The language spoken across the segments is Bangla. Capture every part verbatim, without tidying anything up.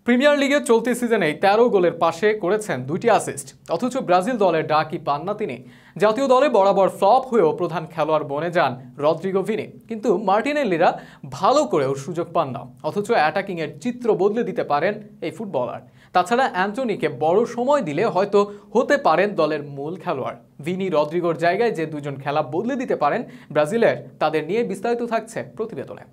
প্রিমিয়ার লিগের চলতি সিজনে তেরো গোলের পাশে করেছেন দুইটি অ্যাসিস্ট, অথচ ব্রাজিল দলের ডাকই পান না তিনি। জাতীয় দলে বরাবর ফ্লপ হয়েও প্রধান খেলোয়াড় বনে যান রদ্রিগো ভিনি, কিন্তু মার্টিনেল্লিরা ভালো করেও সুযোগ পান না, অথচ অ্যাটাকিংয়ের চিত্র বদলে দিতে পারেন এই ফুটবলার। তাছাড়া অ্যান্টনিকে বড় সময় দিলে হয়তো হতে পারেন দলের মূল খেলোয়াড়। ভিনি রদ্রিগোর জায়গায় যে দুজন খেলা বদলে দিতে পারেন ব্রাজিলের, তাদের নিয়ে বিস্তারিত থাকছে প্রতিবেদনে।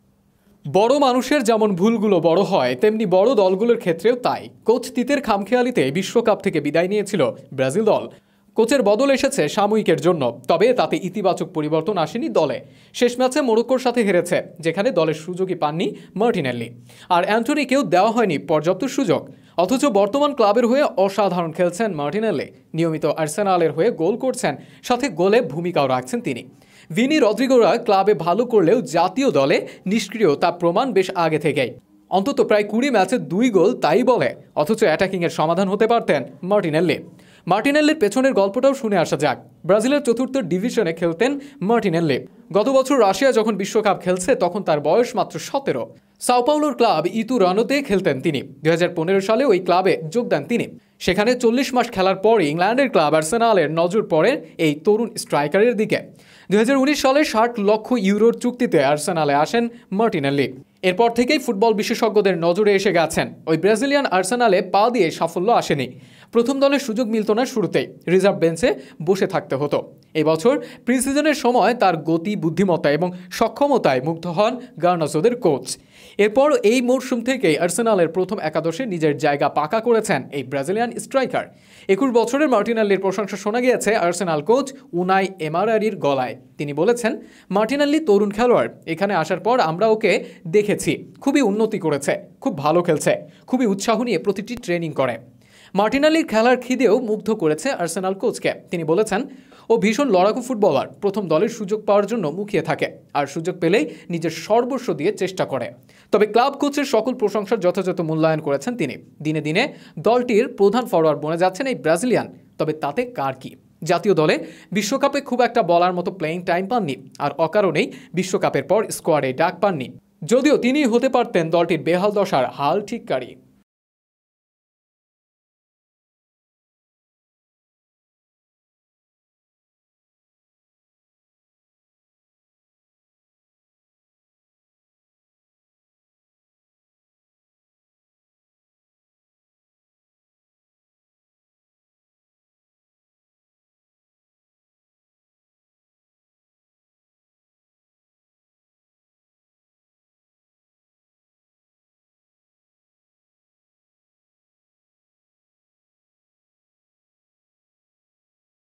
বড় মানুষের যেমন ভুলগুলো বড় হয়, তেমনি বড় দলগুলোর ক্ষেত্রেও তাই। কোচ তিতের খামখেয়ালিতে বিশ্বকাপ থেকে বিদায় নিয়েছিল ব্রাজিল দল। কোচের বদল এসেছে সাময়িকের জন্য, তবে তাতে ইতিবাচক পরিবর্তন আসেনি দলে। শেষ ম্যাচে মরক্কোর সাথে হেরেছে, যেখানে দলের সুযোগই পাননি মার্টিনেল্লি, আর অ্যান্টনিকেও দেওয়া হয়নি পর্যাপ্ত সুযোগ। অথচ বর্তমান ক্লাবের হয়ে অসাধারণ খেলছেন মার্টিনেল্লি, নিয়মিত আর্সেনালের হয়ে গোল করছেন, সাথে গোলে ভূমিকাও রাখছেন তিনি। ভিনি রদ্রিগোরা ক্লাবে ভালো করলেও জাতীয় দলে নিষ্ক্রিয়, তা প্রমাণ বেশ আগে থেকেই। অন্তত প্রায় কুড়ি ম্যাচে দুই গোল, তাই বলে। অথচ অ্যাটাকিংয়ের সমাধান হতে পারতেন মার্টিনেল্লি। মার্টিনেল্লির পেছনের গল্পটাও শুনে আসা যাক। ব্রাজিলের চতুর্থ ডিভিশনে খেলতেন মার্টিনেল্লি। গত বছর রাশিয়া যখন বিশ্বকাপ খেলছে, তখন তার বয়স মাত্র সতেরো। সাও পাউলোর ক্লাব ইতুরানোতে খেলতেন তিনি। দুই হাজার পনেরো সালে ওই ক্লাবে যোগ দেন তিনি। সেখানে চল্লিশ মাস খেলার পরই ইংল্যান্ডের ক্লাব আর্সেনালের নজর পড়ে এই তরুণ স্ট্রাইকারের দিকে। দুই হাজার উনিশ সালে ষাট লক্ষ ইউরোর চুক্তিতে আর্সেনালে আসেন মার্টিনেল্লি। এরপর থেকেই ফুটবল বিশেষজ্ঞদের নজরে এসে গেছেন। ওই ব্রাজিলিয়ান আর্সেনালে পা দিয়ে সাফল্য আসেনি। প্রথম দলের সুযোগ মিলত না শুরুতেই, রিজার্ভ বেঞ্চে বসে থাকতে হতো। এবছর প্রি সিজনের সময় তার গতি, বুদ্ধিমত্তা এবং সক্ষমতায় মুগ্ধ হন গার্নাচোদের কোচ। এরপর এই মরশুম থেকেই আর্সেনালের প্রথম একাদশে নিজের জায়গা পাকা করেছেন এই ব্রাজিলিয়ান স্ট্রাইকার। একুশ বছরের মার্টিনেল্লির প্রশংসা শোনা গিয়েছে আর্সেনাল কোচ উনাই এমারারির গলায়। তিনি বলেছেন, মার্টিনেল্লি তরুণ খেলোয়াড়, এখানে আসার পর আমরা ওকে দেখেছি, খুবই উন্নতি করেছে, খুব ভালো খেলছে, খুবই উৎসাহ নিয়ে প্রতিটি ট্রেনিং করে। মার্টিনেল্লির খেলার খিদেও মুগ্ধ করেছে আর্সেনাল কোচকে। তিনি বলেছেন, ও ভীষণ লড়াকু ফুটবলার, প্রথম দলের সুযোগ পাওয়ার জন্য মুখিয়ে থাকে, আর সুযোগ পেলেই নিজের সর্বস্ব দিয়ে চেষ্টা করে। তবে ক্লাব কোচের সকল প্রশংসার যথাযথ মূল্যায়ন করেছেন তিনি। দিনে দিনে দলটির প্রধান ফরোয়ার্ড বনে যাচ্ছেন এই ব্রাজিলিয়ান। তবে তাতে কার কি? জাতীয় দলে বিশ্বকাপে খুব একটা বলার মতো প্লেয়িং টাইম পাননি, আর অকারণেই বিশ্বকাপের পর স্কোয়াডে ডাক পাননি, যদিও তিনি হতে পারতেন দলটির বেহাল দশার হাল ঠিককারী।